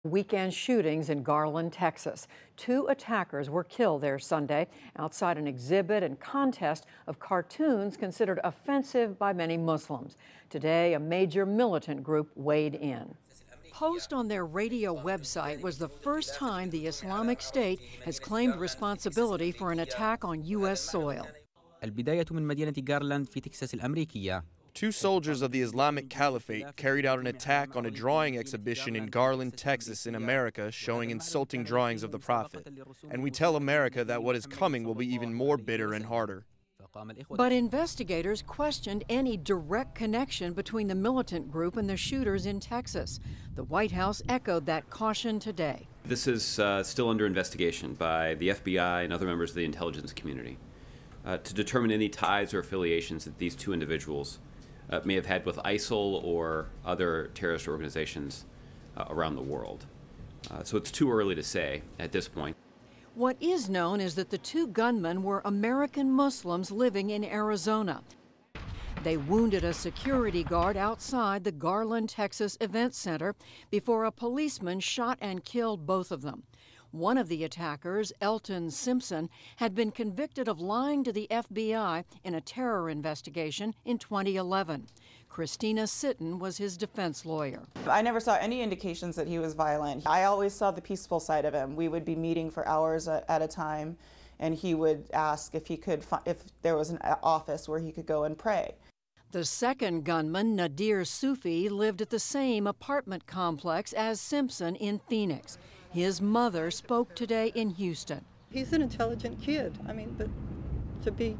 Weekend shootings in Garland, Texas. 2 attackers were killed there Sunday outside an exhibit and contest of cartoons considered offensive by many Muslims. Today, a major militant group weighed in. Post on their radio website was the first time the Islamic State has claimed responsibility for an attack on U.S. soil. البداية من مدينة غارلاند في تكساس الأمريكية. 2 soldiers of the Islamic Caliphate carried out an attack on a drawing exhibition in Garland, Texas, in America, showing insulting drawings of the Prophet. And we tell America that what is coming will be even more bitter and harder. But investigators questioned any direct connection between the militant group and the shooters in Texas. The White House echoed that caution today. This is still under investigation by the FBI and other members of the intelligence community to determine any ties or affiliations that these 2 individuals may have had with ISIL or other terrorist organizations around the world. So it's too early to say at this point. What is known is that the 2 gunmen were American Muslims living in Arizona. They wounded a security guard outside the Garland, Texas Event Center before a policeman shot and killed both of them. One of the attackers, Elton Simpson, had been convicted of lying to the FBI in a terror investigation in 2011. Christina Sitton was his defense lawyer. I never saw any indications that he was violent. I always saw the peaceful side of him. We would be meeting for hours at a time, and he would ask if there was an office where he could go and pray. The second gunman, Nadir Sufi, lived at the same apartment complex as Simpson in Phoenix. His mother spoke today in Houston. He's an intelligent kid. I mean, but to be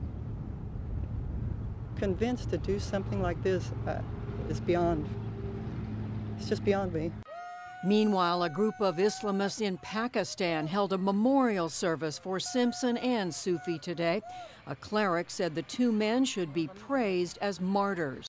convinced to do something like this is beyond, it's just beyond me. Meanwhile, a group of Islamists in Pakistan held a memorial service for Simpson and Sufi today. A cleric said the 2 men should be praised as martyrs.